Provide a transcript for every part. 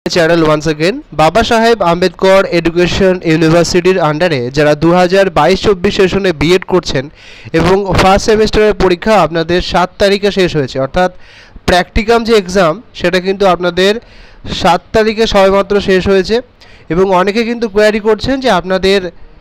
Channel once again বাবা সাহেব Ambedkar education ইউনিভার্সিটির আন্ডারে যারা 2022-24 সেশনে বিএড করছেন এবং ফার্স্ট সেমিস্টারের পরীক্ষা আপনাদের 7 তারিখে শেষ হয়েছে, অর্থাৎ প্র্যাকটিকাম যে এক্সাম সেটা কিন্তু আপনাদের 7 তারিখে সবেমাত্র শেষ হয়েছে। এবং অনেকে কিন্তু কোয়ারি করছেন যে আপনাদের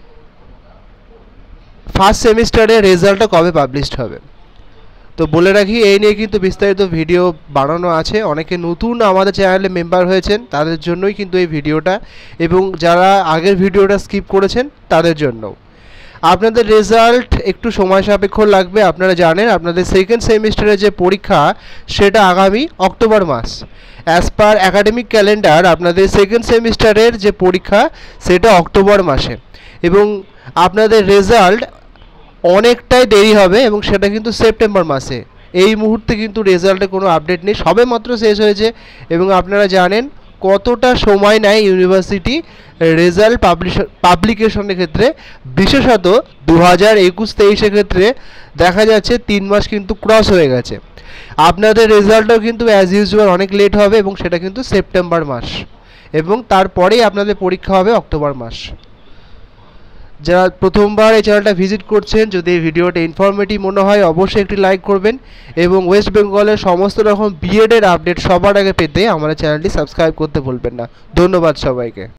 ফার্স্ট সেমিস্টারের রেজাল্টটা কবে পাবলিশড হবে। তো বলে রাখি, এই নিয়ে কিন্তু বিস্তারিত ভিডিও বানানো আছে। অনেকে নতুন আমাদের চ্যানেলে মেম্বার হয়েছেন তাদের জন্যই কিন্তু এই ভিডিওটা, এবং যারা আগের ভিডিওটা স্কিপ করেছেন তাদের জন্য। আপনাদের রেজাল্ট একটু সময় সাপেক্ষ লাগবে। আপনারা জানেন আপনাদের সেকেন্ড সেমিস্টারের যে পরীক্ষা সেটা আগামী অক্টোবর মাস। অ্যাজ পার অ্যাকাডেমিক ক্যালেন্ডার আপনাদের সেকেন্ড সেমিস্টারের যে পরীক্ষা সেটা অক্টোবর মাসে, এবং আপনাদের রেজাল্ট অনেকটাই দেরি হবে এবং সেটা কিন্তু সেপ্টেম্বর মাসে। এই মুহূর্তে কিন্তু রেজাল্টে কোনো আপডেট নেই, সবে মাত্র শেষ হয়েছে। এবং আপনারা জানেন কতটা সময় নেয় ইউনিভার্সিটি রেজাল্ট পাবলিকেশনের ক্ষেত্রে, বিশেষত 2021-23 ক্ষেত্রে দেখা যাচ্ছে 3 মাস কিন্তু ক্রস হয়ে গেছে। আপনাদের রেজাল্টও কিন্তু অ্যাজ ইউজুয়াল অনেক লেট হবে এবং সেটা কিন্তু সেপ্টেম্বর মাস, এবং তারপরেই আপনাদের পরীক্ষা হবে অক্টোবর মাস। যারা প্রথমবার এই চ্যানেলটা ভিজিট করছেন, যদি এই ভিডিওটা ইনফরমেটিভ মনে হয় অবশ্যই একটি লাইক করবেন, এবং ওয়েস্ট বেঙ্গলের সমস্ত রকম বিএডের আপডেট সবার আগে পেতে আমাদের চ্যানেলটি সাবস্ক্রাইব করতে ভুলবেন না। ধন্যবাদ সবাইকে।